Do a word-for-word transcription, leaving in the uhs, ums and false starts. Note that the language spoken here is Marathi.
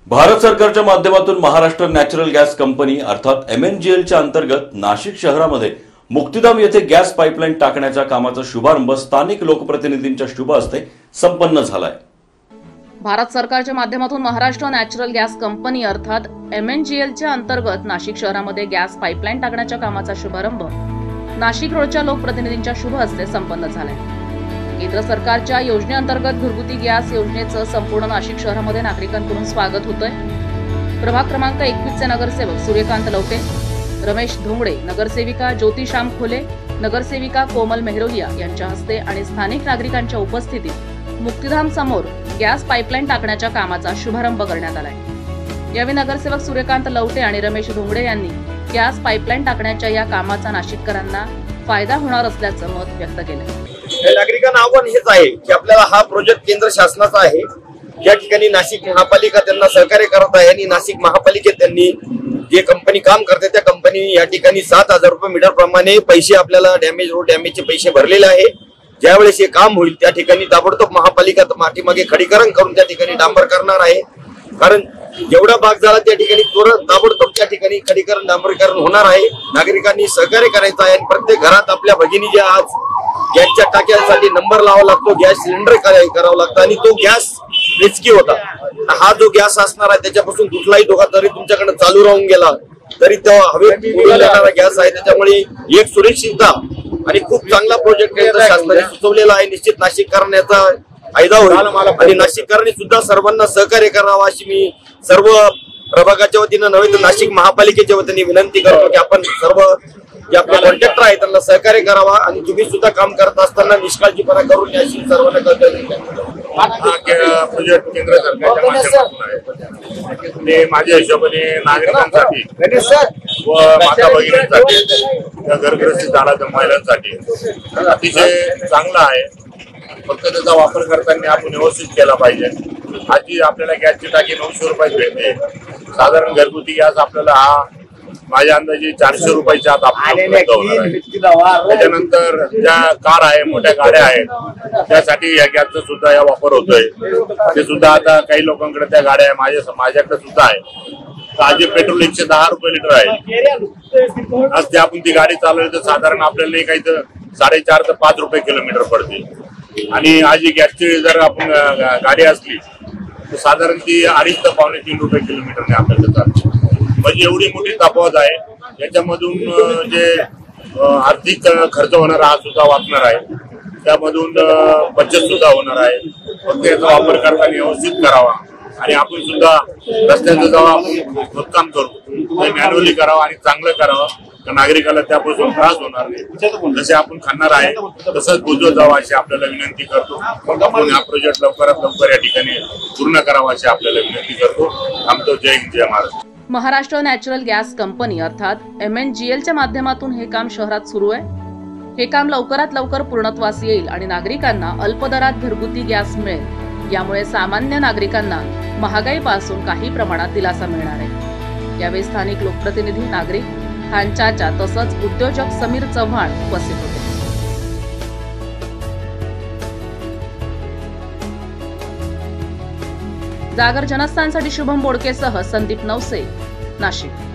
भारत सरकारच्या माध्यमातून महाराष्ट्र नॅचरल गॅस कंपनी अर्थात एम एन जी एल च्या अंतर्गत नाशिक शहरामध्ये मुक्तिधाम येथे गॅस पाईपलाईन टाकण्याच्या कामाचा शुभारंभ स्थानिक लोकप्रतिनिधींच्या शुभ हस्ते संपन्न झालाय। भारत सरकारच्या माध्यमातून महाराष्ट्र नॅचरल गॅस कंपनी अर्थात एम एन जी एल च्या अंतर्गत नाशिक शहरामध्ये गॅस पाईपलाईन टाकण्याच्या कामाचा शुभारंभ नाशिक रोडच्या लोकप्रतिनिधींच्या शुभ हस्ते संपन्न झालाय। केंद्र सरकारच्या योजनेअंतर्गत घरगुती गॅस योजनेचं संपूर्ण नाशिक शहरामध्ये नागरिकांकडून स्वागत होतंय। प्रभाग क्रमांक एकवीस चे नगरसेवक सूर्यकांत लवटे, रमेश धोंगडे, नगरसेविका ज्योती श्याम खोले, नगरसेविका कोमल मेहरोलिया यांच्या हस्ते आणि स्थानिक नागरिकांच्या उपस्थितीत मुक्तिधाम समोर गॅस पाईपलाईन टाकण्याच्या कामाचा शुभारंभ करण्यात आलाय। यावेळी नगरसेवक सूर्यकांत लवटे आणि रमेश धोंगडे यांनी गॅस पाईपलाईन टाकण्याच्या या कामाचा नाशिककरांना फायदा होणार असल्याचं मत व्यक्त केलं। नागरिकांना आव्हान हेच आहे की आपल्याला हा प्रोजेक्ट केंद्र शासनाचा आहे। या ठिकाणी नाशिक महापालिका त्यांना सहकार्य करत आहे आणि नाशिक महापालिकेत त्यांनी जे कंपनी काम करते त्या कंपनी या ठिकाणी सात हजार रुपये मीटर प्रमाणे पैसे आपल्याला डॅमेज रोड डॅमेजचे पैसे भरलेले आहे। ज्यावेळेस हे काम होईल त्या ठिकाणी ताबडतोब महापालिका मातीमागे खडीकरण करून त्या ठिकाणी डांबर करणार आहे। कारण जेवढा भाग झाला त्या ठिकाणी ताबडतोब त्या ठिकाणी खडीकरण डांबरीकरण होणार आहे। नागरिकांनी सहकार्य करायचं आहे आणि प्रत्येक घरात आपल्या भगिनी ज्या आज गॅसच्या टाक्यांसाठी नंबर लावावा लागतो, गॅस सिलेंडर करावं लागतं आणि तो गॅस रिस्की होता। हा जो गॅस असणार आहे त्याच्यापासून कुठलाही धोका जरी तुमच्याकडे चालू राहून गेला तरी तो हवेत उडून जाणारा गॅस आहे। त्याच्यामुळे एक सुरक्षितता आणि खूप चांगला प्रोजेक्ट केंद्र शासनाने सुचवलेला आहे। निश्चित नाशिककरांचा फायदा होईल आणि नाशिककरांनी सुद्धा सर्वांना सहकार्य करावं अशी मी सर्व प्रभागाच्या वतीनं नव्हे तर नाशिक महापालिकेच्या वतीने विनंती करतो की आपण सर्व जे आपले कॉन्ट्रॅक्टर आहेत त्यांना सहकार्य करावा आणि तुम्ही सुद्धा काम करत असताना निष्काळजीपणा करून याची सर्वांना प्रोजेक्ट केंद्र सरकारच्या माध्यमातून आहे ते माझ्या हिशोबाने नागरिकांसाठी व माता भगिनींसाठी त्या घरग्रस्ती झाडाच्या महिलांसाठी अतिशय चांगला आहे। फक्त त्याचा वापर करताना आपण व्यवस्थित केला पाहिजे। आधी आपल्याला गॅसची टाकी नऊशे रुपयात भेटते। साधारण घरगुती गॅस आपल्याला हा माझ्या अंदाजे चारशे रुपयाच्या आत आपल्याला त्याच्यानंतर ज्या कार आहे मोठ्या गाड्या आहेत त्यासाठी या गॅसचा सुद्धा या वापर होतोय। ते सुद्धा आता काही लोकांकडे त्या गाड्या आहे, माझ्या माझ्याकडे सुद्धा आहे। ताजे पेट्रोल एकशे दहा रुपये लिटर आहे। आज ते आपण ती गाडी चालवली तर साधारण आपल्याला काही तर साडेचार ते पाच रुपये किलोमीटर पडते आणि आज ही गॅसची जर आपण गाडी असली तर साधारण ती अडीच ते पावणे तीन रुपये किलोमीटरने आपल्याला जाते। म्हणजे एवढी मोठी तफावत आहे। याच्यामधून जे आर्थिक खर्च होणार हा सुद्धा वाचणार आहे, त्यामधून बचत सुद्धा होणार आहे। फक्त याचा वापर करताना व्यवस्थित करावा आणि आपण सुद्धा रस्त्याचं जेव्हा आपण खोदकाम करू ते मॅन्युअली करावं आणि चांगलं करावं तर नागरिकाला त्यापासून त्रास होणार नाही। जसे आपण खाणार आहे तसंच बुजवत जावं अशी आपल्याला विनंती करतो। आपण हा प्रोजेक्ट लवकरात लवकर या ठिकाणी पूर्ण करावा अशी आपल्याला विनंती करतो। थांबतो। जय हिंद, जय Maharashtra. Maharashtra natural gas company अर्थात एम एन जी एल च्या माध्यमातून हे काम शहरात सुरू आहे। हे काम लवकरात लवकर पूर्णत्वास येईल आणि नागरिकांना अल्प दरात घरगुती गॅस मिळेल। यामुळे सामान्य नागरिकांना महागाईपासून काही प्रमाणात दिलासा मिळणार आहे। यावेळी स्थानिक लोकप्रतिनिधी, नागरिक, खानचाचा तसंच उद्योजक समीर चव्हाण उपस्थित होते। जागर जनस्थानसाठी शुभम बोडकेसह संदीप नवसे, नाशिक।